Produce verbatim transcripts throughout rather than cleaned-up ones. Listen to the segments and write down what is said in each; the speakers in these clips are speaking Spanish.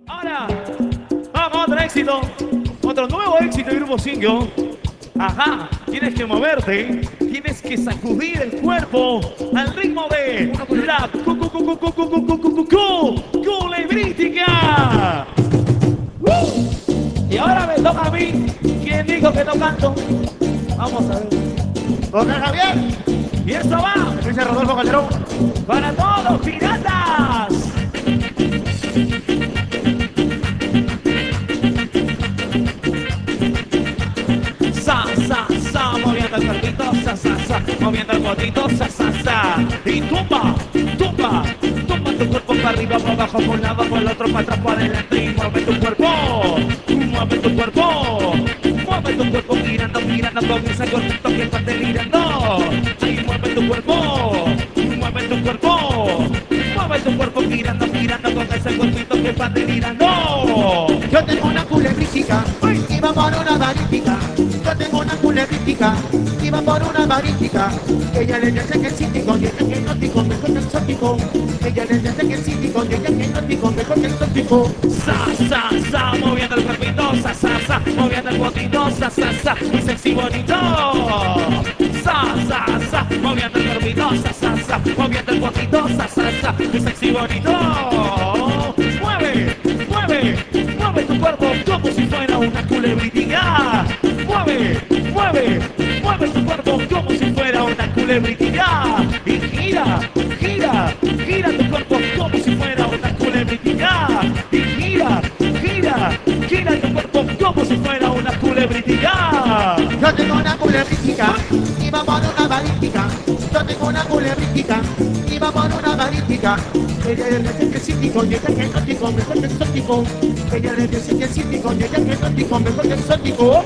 Ahora, vamos a otro éxito. Otro nuevo éxito del grupo Singo. Ajá, tienes que moverte, tienes que sacudir el cuerpo al ritmo de la cu- cu- cu- cu- cu- cu- cu- cu- cu- cu- cu- culebrítica. ¡Uh! Y ahora me toca a mí. ¿Quién dijo que no canto? Vamos a ver. Don Javier, Y esto va dice Rodolfo Calderón. para todos, piratas. Sa, sa, sa, moviendo el cuerpito, sa, sa, sa, moviendo el botito, sa, sa, sa. Y tumba, tumba, tumba tu cuerpo para arriba, para abajo, por un lado, por el otro, para atrás, para adelante y mueve tu cuerpo. Mueve tu cuerpo, mueve tu cuerpo, girando, girando con ese cuerpito que está delirando. Ahí mueve tu cuerpo, mueve tu cuerpo, mueve tu cuerpo, girando, girando con ese cuerpito que está delirando. Yo tengo una culebrística y va por una barística. Yo tengo una culebrística y va por una barística. Ella le dice que es cítico y ella que es nótico, mejor que exótico. Ella le dice que es cítico y ella que es nótico, mejor que exótico. Sa, sa, sa, moviendo el cuerpito, sa, sa, sa, moviendo el botito, sa, sa, sa, muy sexy bonito. Sa, sa, sa, moviendo el cuerpito, sa, sa, sa, moviendo el botito, sa, sa, sa, muy sexy bonito. Mueve, mueve, mueve tu cuerpo como si fuera una culebritilla. Mueve, mueve, mueve tu cuerpo como si fuera una culebritilla. Y gira, gira, gira tu cuerpo como si fuera una culebritilla. Y gira, gira, gira tu cuerpo como si fuera una culebritilla. Yo tengo una culebrística y va por una barística. Yo tengo una culebrística y va por una barística. Ella le dice que es cítico y ella que es nótico, mejor que exótico. Ella le dice que es cítico y ella que es nótico, mejor que exótico.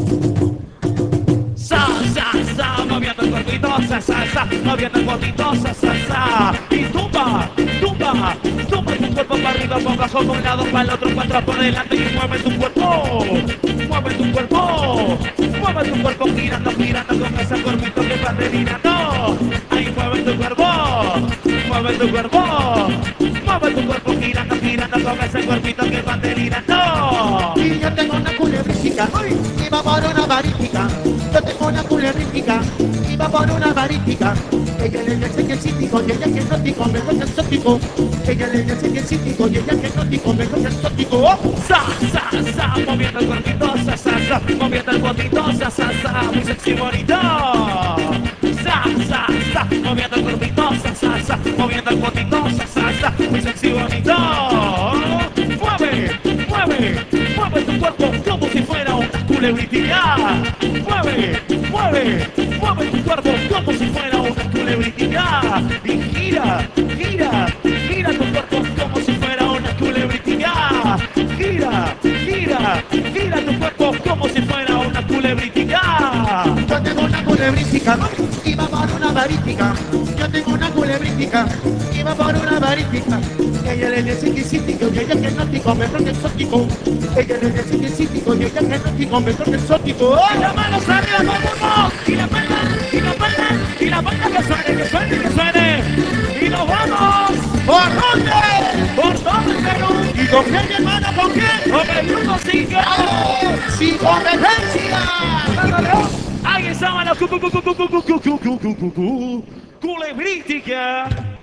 Sa, sa, sa, moviendo el cuerpito, sa, sa, sa, moviendo el botito, sa, sa, sa. Y tumba, tumba, tumba tu cuerpo para arriba, para abajo, por un lado, para el otro, para atrás, por delante y mueve tu cuerpo. Mueve tu cuerpo, mueve tu cuerpo, girando, girando con ese cuerpito que va delirando. Ahí mueve tu cuerpo, mueve tu cuerpo, mueve tu cuerpo, girando, girando con ese cuerpito que va delirando. Y yo tengo una culebrística y va por una barística. Yo tengo una culebrística y va por una barística. Ella le dice que es cítico y ella que es nótico, mejor que exótico. Ella le dice que es cítico y ella que es nótico, mejor que exótico. Sa, sa, sa, moviendo el cuerpito, sa, sa, sa, moviendo el botito, sa, sa, sa, muy sexy bonito. Sa, sa, sa, moviendo el cuerpito, sa, sa, sa, moviendo el botito, sa, sa, sa, muy sexy bonito. Mueve, mueve, mueve tu cuerpo como si fuera una culebritilla. Mueve, mueve, mueve tu cuerpo como si fuera una culebritilla. Y gira, gira, gira tu cuerpo como si fuera una culebritilla. Gira, gira, gira tu cuerpo como si fuera una culebritilla. Yo tengo una culebrística y va por una barística. Yo tengo una culebrística y va por una barística. Ella le dice que es cítico y ella que es nótico, mejor que exótico. Ella le dice que es cítico y ella que es nótico, mejor que exótico. Y las manos arriba con humo. Y la palma, y la palma, y la palma que suene, que suene, que suene. Y nos vamos. ¿Por dónde? Por todo el Perú. ¿Y con qué, mi hermano? ¿Con qué? Con el grupo Singo. ¡Sin competencia! Ahí estaba la cu- cu- cu- cu- cu- cu- cu- cu- cu- cu- cu- cu- culebrítica.